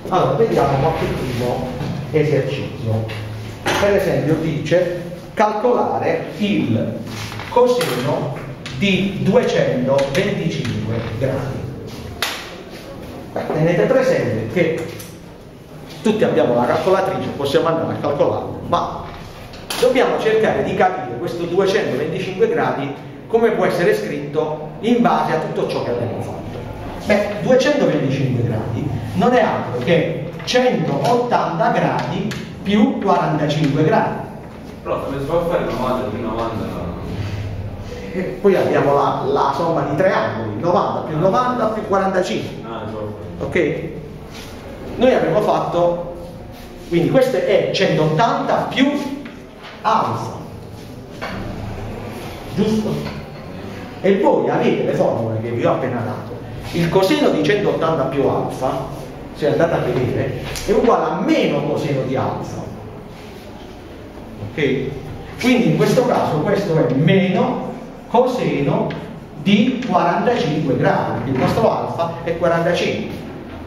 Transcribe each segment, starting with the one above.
Allora, vediamo qualche primo esercizio. Per esempio dice calcolare il coseno di 225 gradi. Tenete presente che tutti abbiamo la calcolatrice, possiamo andare a calcolarlo, ma dobbiamo cercare di capire questo 225 gradi come può essere scritto in base a tutto ciò che abbiamo fatto. Beh, 225 gradi non è altro che 180 gradi più 45 gradi. Però come si può fare 90 più 90? E poi abbiamo la somma di tre angoli, 90 più 90 più 45. Ok? Noi abbiamo fatto, quindi questo è 180 più alfa, giusto? E voi avete le formule che vi ho appena dato. Il coseno di 180 più alfa, se andate a vedere, è uguale a meno coseno di alfa. Ok? Quindi in questo caso questo è meno coseno di 45 gradi, il nostro alfa è 45.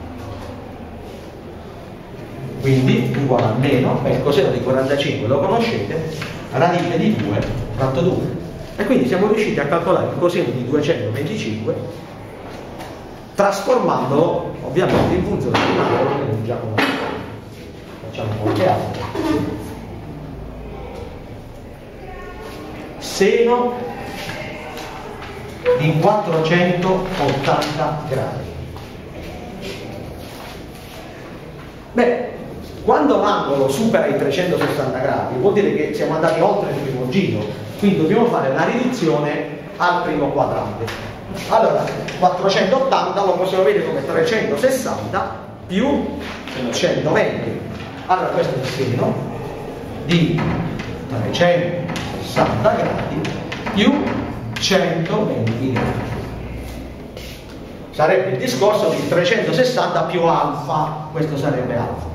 Quindi uguale a meno, il coseno di 45 lo conoscete, radice di 2 fratto 2. E quindi siamo riusciti a calcolare il coseno di 225 trasformandolo ovviamente in funzione di un angolo che non già conosciamo. Facciamo qualche altro. Seno di 480 gradi. Beh, quando l'angolo supera i 360 gradi vuol dire che siamo andati oltre il primo giro, quindi dobbiamo fare la riduzione al primo quadrante. Allora, 480 lo possiamo vedere come 360 più 120. Allora questo è il seno di 360 gradi più 120 gradi. Sarebbe il discorso di 360 più alfa, questo sarebbe alfa.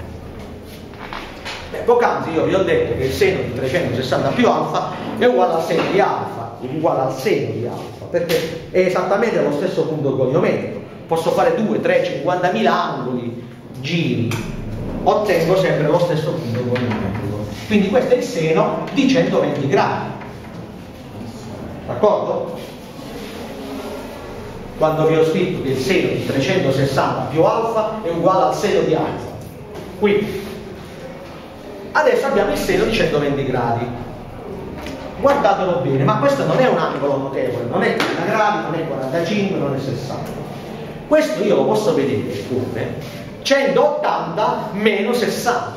Poc'anzi io vi ho detto che il seno di 360 più alfa è uguale al seno di alfa, uguale al seno di alfa, perché è esattamente lo stesso punto goniometrico. Posso fare 2, 3, 50.000 angoli, giri, ottengo sempre lo stesso punto goniometrico. Quindi questo è il seno di 120 gradi. D'accordo? Quando vi ho scritto che il seno di 360 più alfa è uguale al seno di alfa. Quindi, adesso abbiamo il seno di 120 gradi. Guardatelo bene, ma questo non è un angolo notevole, non è 30 gradi, non è 45, non è 60. Questo io lo posso vedere come 180 meno 60.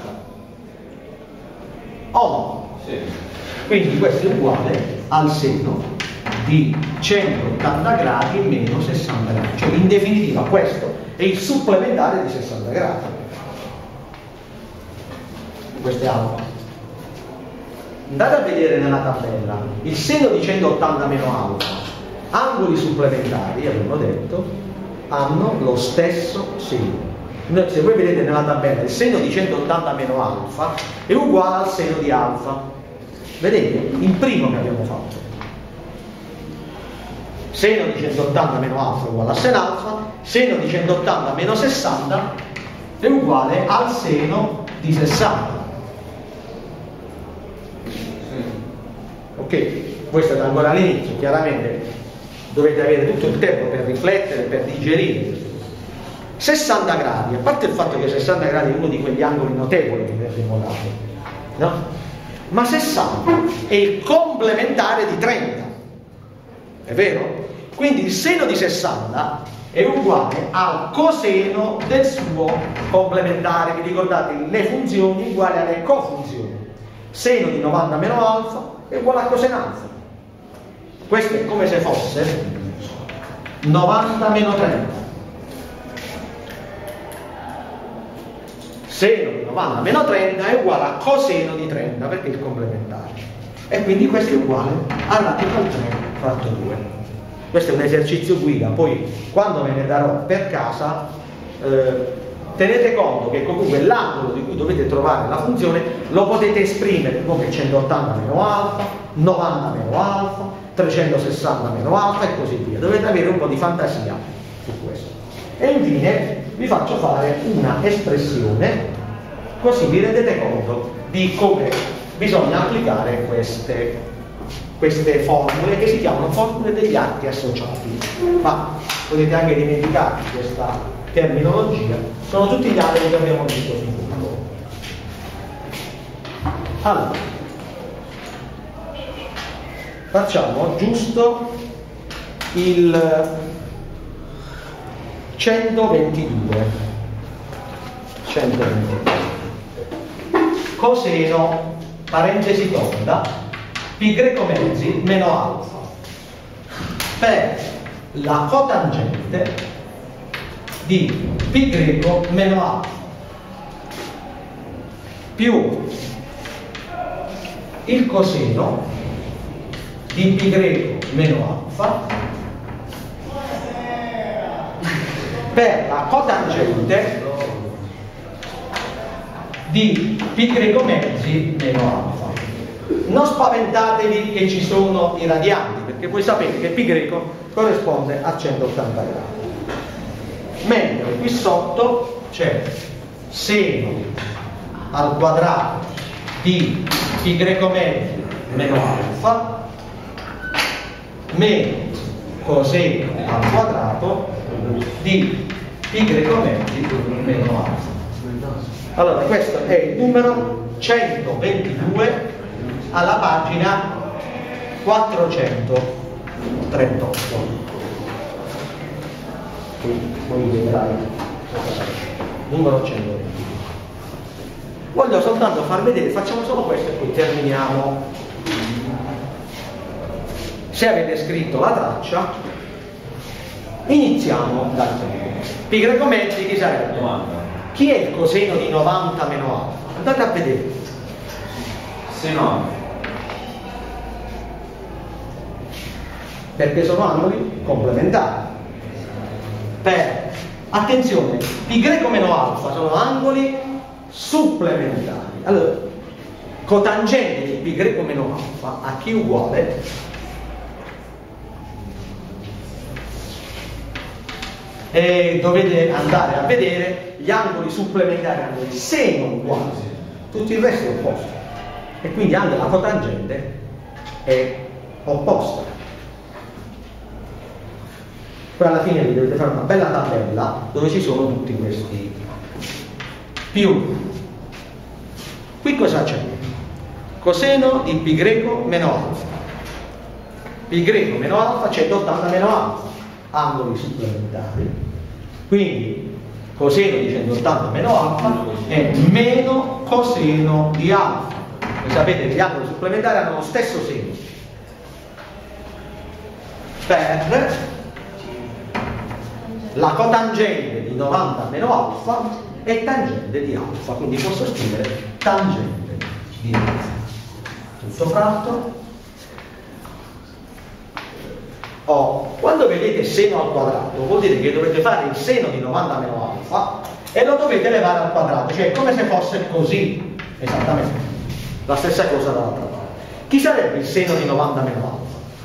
O no? Sì. Quindi questo è uguale al seno di 180 gradi meno 60 gradi. Cioè in definitiva questo è il supplementare di 60 gradi. Questo è alfa. Andate a vedere nella tabella il seno di 180 meno alfa, angoli supplementari, abbiamo detto, hanno lo stesso seno. Se voi vedete nella tabella il seno di 180 meno alfa è uguale al seno di alfa. Vedete? Il primo che abbiamo fatto. Seno di 180 meno alfa è uguale a seno alfa, seno di 180 meno 60 è uguale al seno di 60. Ok, voi state ancora all'inizio, chiaramente dovete avere tutto il tempo per riflettere, per digerire. 60 gradi, a parte il fatto che 60 gradi è uno di quegli angoli notevoli che vi abbiamo dato, no? Ma 60 è il complementare di 30, è vero? Quindi il seno di 60 è uguale al coseno del suo complementare. Vi ricordate le funzioni uguali alle cofunzioni. Seno di 90 meno alfa è uguale a coseno alfa. Questo è come se fosse 90 meno 30. Seno di 90 meno 30 è uguale a coseno di 30 perché è il complementare. E quindi questo è uguale a radical 3 fratto 2. Questo è un esercizio guida, poi quando ve ne darò per casa tenete conto che comunque l'angolo di cui dovete trovare la funzione lo potete esprimere come 180 meno alfa, 90 meno alfa, 360 meno alfa e così via. Dovete avere un po' di fantasia su questo. E infine vi faccio fare una espressione, così vi rendete conto di come bisogna applicare queste formule che si chiamano formule degli atti associati, ma potete anche dimenticarvi questa terminologia, sono tutti gli altri che abbiamo visto finora. Allora, facciamo giusto il 122. Coseno, parentesi tonda, pi greco mezzi meno alfa, per la cotangente di pi greco meno alfa più il coseno di pi greco meno alfa per la cotangente di pi greco mezzi meno alfa. Non spaventatevi che ci sono i radianti, perché voi sapete che pi greco corrisponde a 180 gradi. Mentre qui sotto c'è seno al quadrato di pi greco mezzi meno alfa meno coseno al quadrato di pi greco mezzi meno alfa. Allora, questo è il numero 122 alla pagina 438. Poi vedrai numero 122. Voglio soltanto far vedere, facciamo solo questo e poi terminiamo. Se avete scritto la traccia, iniziamo dal primo. Pi greco mezzi chi sarebbe? Chi è il coseno di 90 meno alfa? Andate a vedere. Seno alfa. Perché sono angoli complementari. Attenzione, pi greco meno alfa sono angoli supplementari. Allora, cotangente di pi greco meno alfa a chi uguale? E dovete andare a vedere gli angoli supplementari hanno il seno uguale, tutto il resto è opposto, e quindi anche la cotangente è opposta. Poi alla fine vi dovete fare una bella tabella dove ci sono tutti questi più. Qui cosa c'è? Coseno di pi greco meno alfa. Pi greco meno alfa c'è 80 meno alfa, angoli supplementari. Quindi coseno di 180 meno alfa è meno coseno di alfa. Voi sapete che gli angoli supplementari hanno lo stesso seno. Per la cotangente di 90 meno alfa è tangente di alfa, quindi posso scrivere tangente di alfa. Tutto fratto. Quando vedete seno al quadrato vuol dire che dovete fare il seno di 90 meno alfa e lo dovete elevare al quadrato, cioè come se fosse così, esattamente la stessa cosa dall'altra parte. Chi sarebbe il seno di 90 meno alfa?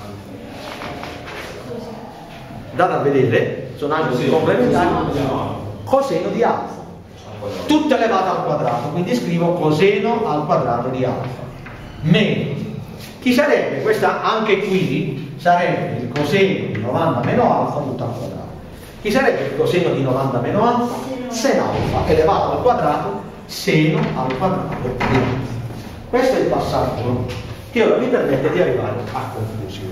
Andate a vedere, sono angoli complementari. Coseno di alfa, tutto elevato al quadrato, quindi scrivo coseno al quadrato di alfa meno, chi sarebbe? Questa anche qui sarebbe il coseno di 90 meno alfa tutto al quadrato. Chi sarebbe il coseno di 90 meno alfa? Seno alfa elevato al quadrato, seno al quadrato di alfa. Questo è il passaggio che ora vi permette di arrivare a conclusione.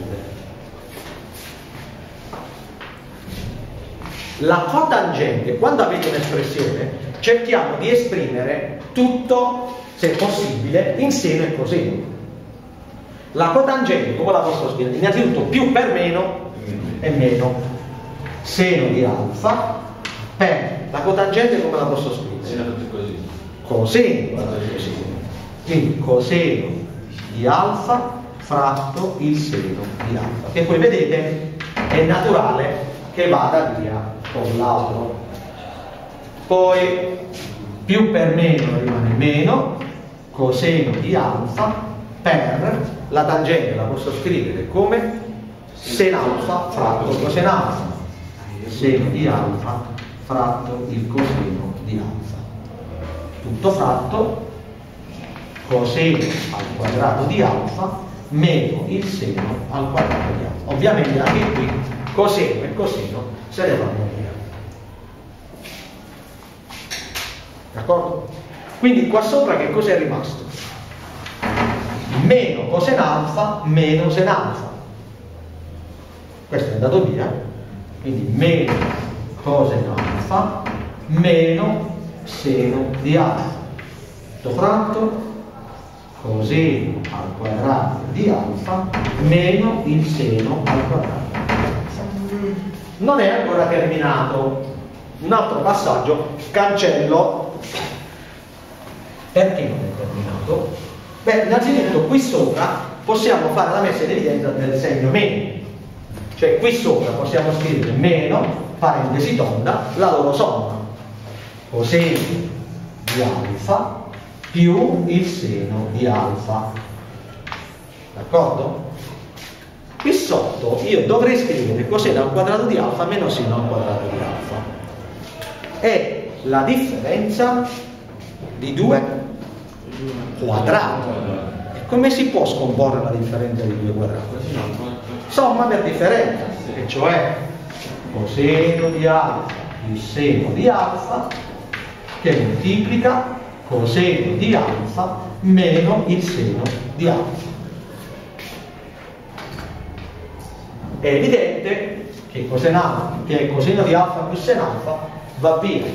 La cotangente, quando avete un'espressione, cerchiamo di esprimere tutto, se possibile, in seno e coseno. La cotangente, come la posso scrivere? Innanzitutto più per meno è meno. Seno di alfa per la cotangente come la posso scrivere? Coseno. Quindi coseno di alfa fratto il seno di alfa, che poi vedete è naturale che vada via con l'altro. Poi più per meno rimane meno, coseno di alfa per la tangente la posso scrivere come sen alfa fratto coseno alfa, seno di alfa fratto il coseno di alfa. Tutto fratto coseno al quadrato di alfa meno il seno al quadrato di alfa. Ovviamente anche qui coseno e coseno se ne vanno via. D'accordo? Quindi qua sopra che cosa è rimasto? Meno coseno alfa meno seno alfa. Questo è andato via. Quindi meno coseno alfa meno seno di alfa. Tutto fratto coseno al quadrato di alfa meno il seno al quadrato di alfa. Non è ancora terminato. Un altro passaggio, cancello. Perché non è terminato? Beh, innanzitutto qui sopra possiamo fare la messa in evidenza del segno meno. Cioè qui sopra possiamo scrivere meno, parentesi tonda, la loro somma. Coseno di alfa più il seno di alfa. D'accordo? Qui sotto io dovrei scrivere coseno al quadrato di alfa meno seno al quadrato di alfa. È la differenza di due quadrati. E come si può scomporre la differenza di due quadrati? Somma per differenza, e cioè coseno di alfa più seno di alfa che moltiplica coseno di alfa meno il seno di alfa. È evidente che coseno di alfa più seno alfa va via.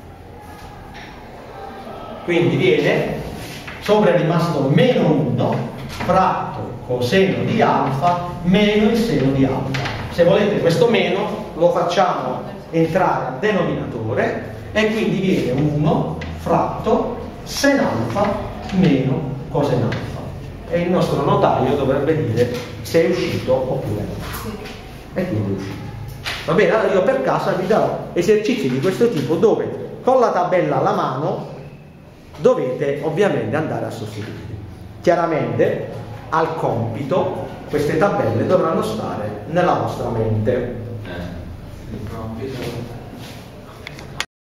Quindi viene, sopra è rimasto meno 1 fratto coseno di alfa meno il seno di alfa. Se volete questo meno lo facciamo entrare al denominatore e quindi viene 1 fratto sen alfa meno coseno alfa. E il nostro notaio dovrebbe dire se è uscito oppure no. E quindi è uscito. Va bene, allora io per casa vi darò esercizi di questo tipo dove con la tabella alla mano dovete ovviamente andare a sostituire. Chiaramente al compito queste tabelle dovranno stare nella vostra mente. Il compito